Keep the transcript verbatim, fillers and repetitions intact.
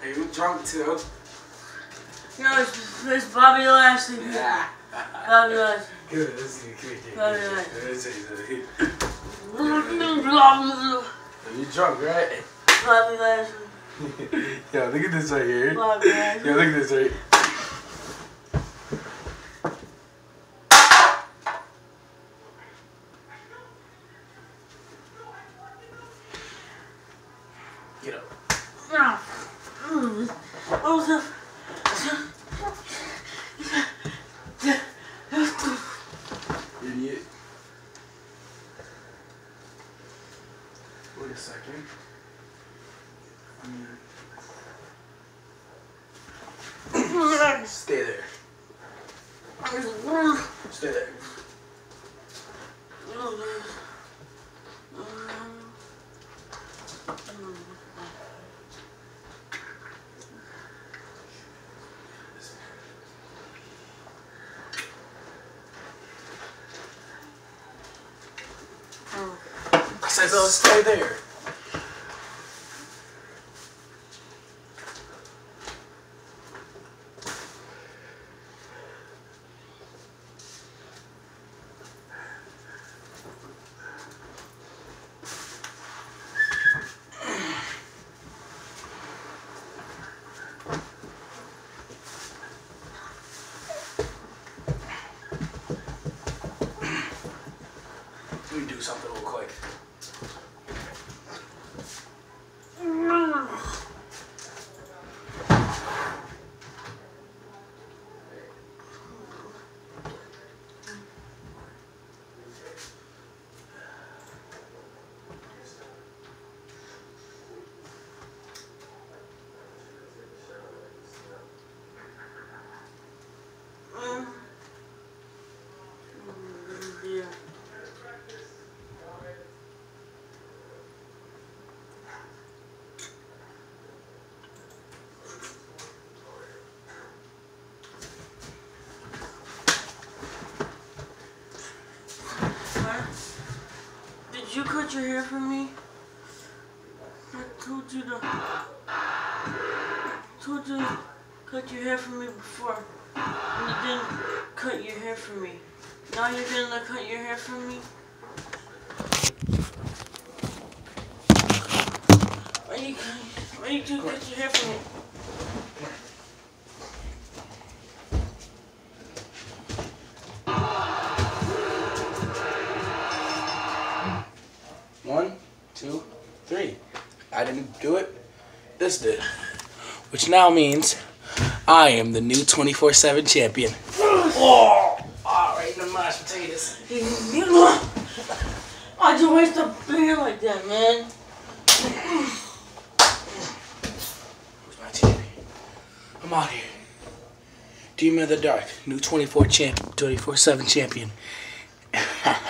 Are you drunk too? No, it's, it's Bobby Lashley. Yeah. Bobby Lashley. Good, let's see. Bobby Lashley. Let's see. Bobby You drunk, right? Lashley. Yo, look at this right here. Bobby Lashley. Yo, look at this right. Get up. What was that? Idiot. Wait a second. Stay there. Stay there. I said, so stay there. Let me do something real quick. Did you cut your hair for me? I told you to. I told you to cut your hair for me before. And you didn't cut your hair for me. Now you're gonna cut your hair for me? Why you, why you gonna cut your hair for me? One, two, three. I didn't do it. This did. Which now means I am the new twenty-four seven champion. Oh! Oh, right in the mashed potatoes. Why'd you waste a beer like that, man? Where's my T V? I'm out here. Demon of the Dark, new twenty-four champ, twenty-four seven champion.